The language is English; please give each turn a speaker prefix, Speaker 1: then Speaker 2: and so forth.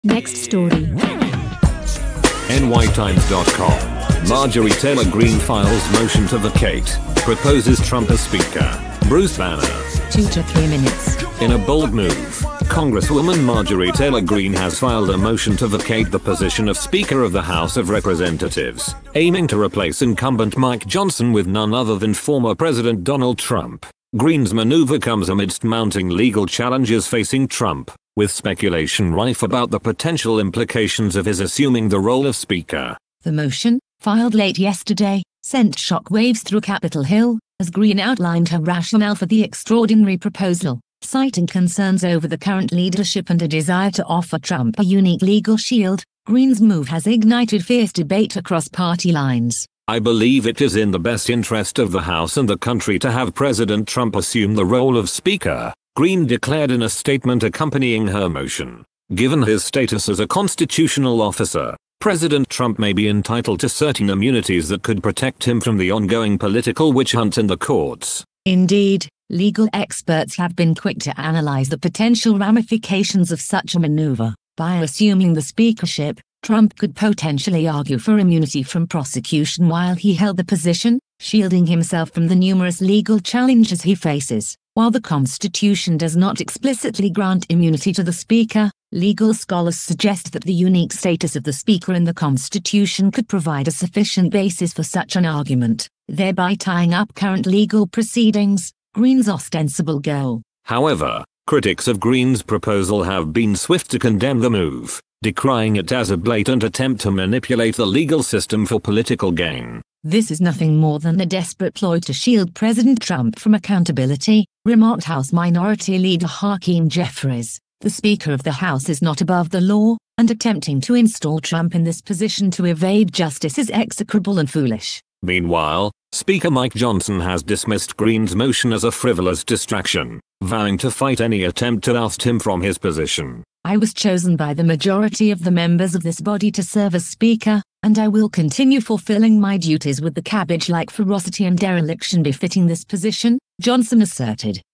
Speaker 1: Next story.
Speaker 2: NYTimes.com. Marjorie Taylor Greene files motion to vacate, proposes Trump as Speaker. Bruce Banner.
Speaker 1: 2 to 3 minutes.
Speaker 2: In a bold move, Congresswoman Marjorie Taylor Greene has filed a motion to vacate the position of Speaker of the House of Representatives, aiming to replace incumbent Mike Johnson with none other than former President Donald Trump. Greene's maneuver comes amidst mounting legal challenges facing Trump, with speculation rife about the potential implications of his assuming the role of Speaker.
Speaker 1: The motion, filed late yesterday, sent shockwaves through Capitol Hill, as Greene outlined her rationale for the extraordinary proposal, citing concerns over the current leadership and a desire to offer Trump a unique legal shield. Greene's move has ignited fierce debate across party lines.
Speaker 2: I believe it is in the best interest of the House and the country to have President Trump assume the role of Speaker, Greene declared in a statement accompanying her motion. Given his status as a constitutional officer, President Trump may be entitled to certain immunities that could protect him from the ongoing political witch hunt in the courts.
Speaker 1: Indeed, legal experts have been quick to analyze the potential ramifications of such a maneuver. By assuming the speakership, Trump could potentially argue for immunity from prosecution while he held the position, shielding himself from the numerous legal challenges he faces. While the Constitution does not explicitly grant immunity to the Speaker, legal scholars suggest that the unique status of the Speaker in the Constitution could provide a sufficient basis for such an argument, thereby tying up current legal proceedings, Greene's ostensible goal.
Speaker 2: However, critics of Greene's proposal have been swift to condemn the move, decrying it as a blatant attempt to manipulate the legal system for political gain.
Speaker 1: This is nothing more than a desperate ploy to shield President Trump from accountability, remarked House Minority Leader Hakeem Jeffries. The Speaker of the House is not above the law, and attempting to install Trump in this position to evade justice is execrable and foolish.
Speaker 2: Meanwhile, Speaker Mike Johnson has dismissed Greene's motion as a frivolous distraction, vowing to fight any attempt to oust him from his position.
Speaker 1: I was chosen by the majority of the members of this body to serve as Speaker, and I will continue fulfilling my duties with the cabbage-like ferocity and dereliction befitting this position, Johnson asserted.